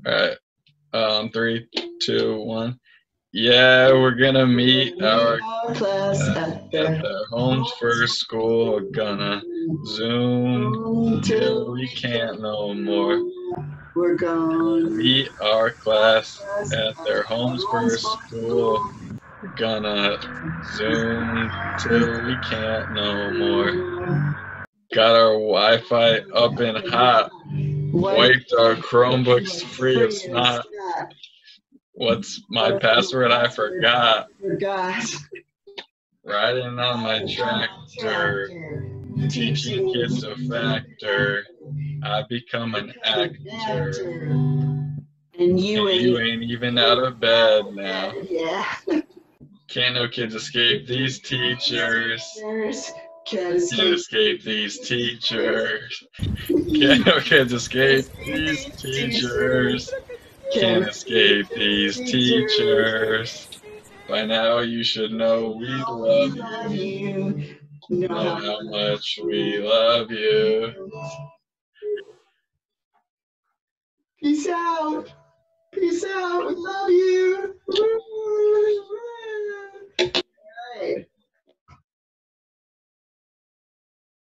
All right. 3, 2, 1. Yeah, we're gonna meet our class at their homes for school. We're gonna Zoom till we can't no more. We're gonna Meet our class at their homes for school. We're gonna Zoom till we can't no more. Got our Wi-Fi up and hot. Wiped our Chromebooks free of snot. What's my password? I forgot. Riding on my tractor, teaching kids a factor. I become an actor. And You ain't even out of bed now. Yeah. Can't no kids escape these teachers. Can't Escape these teachers. Can't no kids escape these teachers. Can't escape these teachers. By now you should know we love you. Know how much we love you. Peace out. Peace out. We love you.